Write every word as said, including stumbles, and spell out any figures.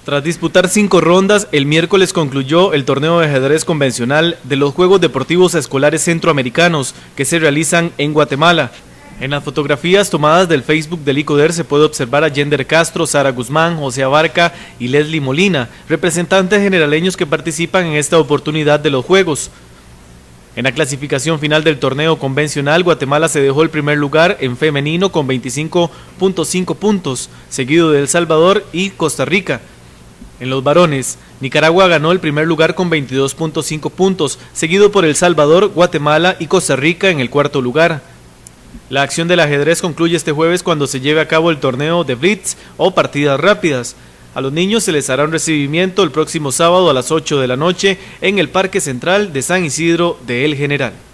Tras disputar cinco rondas, el miércoles concluyó el torneo de ajedrez convencional de los Juegos Deportivos Escolares Centroamericanos que se realizan en Guatemala. En las fotografías tomadas del Facebook del ICODER se puede observar a Yender Castro, Sara Guzmán, José Abarca y Leslie Molina, representantes generaleños que participan en esta oportunidad de los Juegos. En la clasificación final del torneo convencional, Guatemala se dejó el primer lugar en femenino con veinticinco punto cinco puntos, seguido de El Salvador y Costa Rica. En los varones, Nicaragua ganó el primer lugar con veintidós punto cinco puntos, seguido por El Salvador, Guatemala y Costa Rica en el cuarto lugar. La acción del ajedrez concluye este jueves cuando se lleve a cabo el torneo de Blitz o partidas rápidas. A los niños se les hará un recibimiento el próximo sábado a las ocho de la noche en el Parque Central de San Isidro de El General.